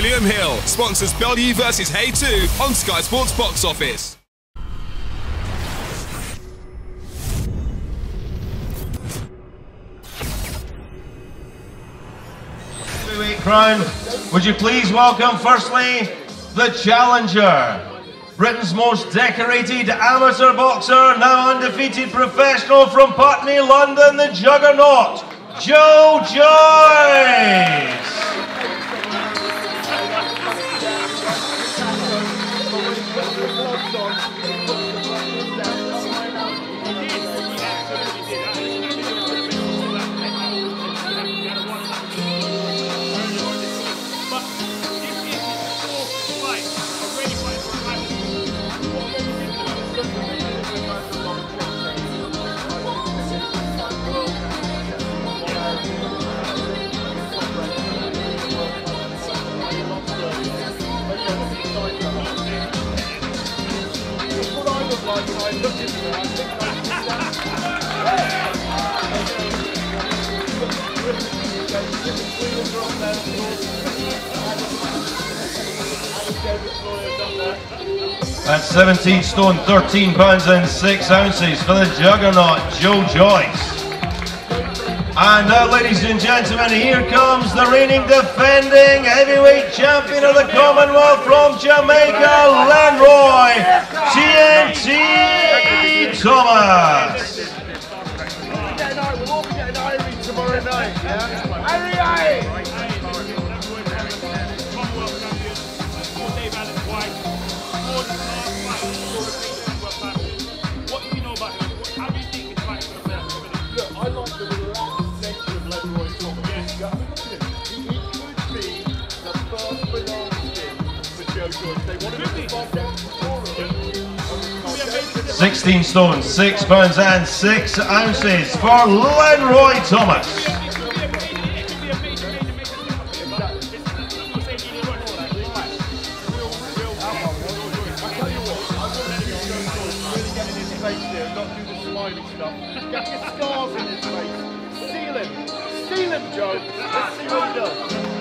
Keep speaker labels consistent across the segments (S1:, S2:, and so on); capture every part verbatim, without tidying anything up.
S1: William Hill sponsors Bellew versus Hay two on Sky Sports Box Office.
S2: Heavyweight crown, would you please welcome firstly the challenger, Britain's most decorated amateur boxer, now undefeated professional from Putney, London, the juggernaut, Joe Joyce. That's seventeen stone, thirteen pounds and six ounces for the juggernaut, Joe Joyce. And now, ladies and gentlemen, here comes the reigning defending heavyweight champion of the Commonwealth from Jamaica, Lenroy T N T Thomas.
S3: We'll all be getting Irie tomorrow night, yeah? Irie, Irie! What do you know about him? How do you think he's fighting for the belt? Look, I like the relaxed nature of Lenroy Thomas. Yes. He could be the first banana skin for Joe Joyce. They want to be five down to
S2: sixteen stone, six pounds and six ounces for Lenroy Thomas.
S3: Not do the smiley stuff. Get your scars in his face. Seal him. Seal him, Joe. Let's see what he does.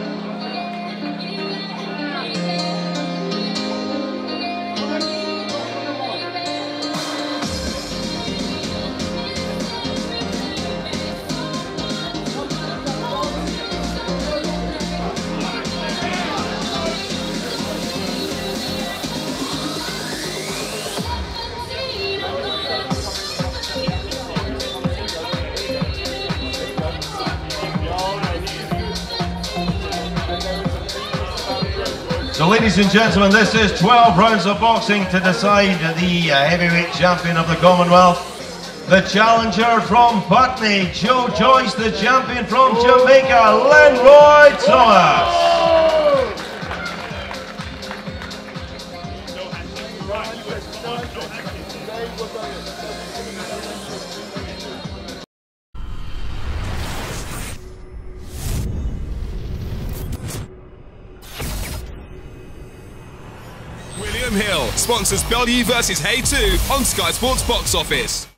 S2: So, ladies and gentlemen, this is twelve rounds of boxing to decide the uh, heavyweight champion of the Commonwealth. The challenger from Putney, Joe Joyce. The champion from Jamaica, Lenroy Thomas.
S1: William Hill sponsors Bellew versus Hay two on Sky Sports Box Office.